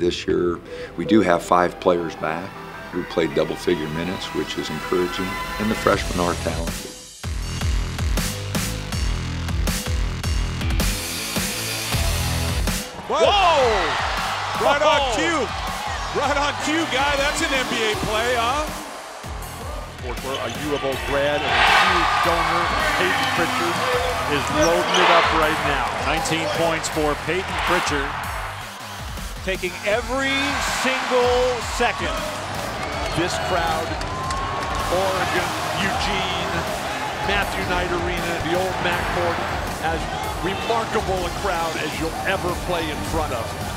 this year, we do have 5 players back who played double-figure minutes, which is encouraging, and the freshmen are talented. Whoa! Right on cue. Right on cue, guy. That's an NBA play, huh? A U of O grad and a huge donor, Peyton Pritchard, is loading it up right now. 19 points for Peyton Pritchard. Taking every single second. This crowd, Oregon, Eugene, Matthew Knight Arena, the old Mac Morton, as remarkable a crowd as you'll ever play in front of.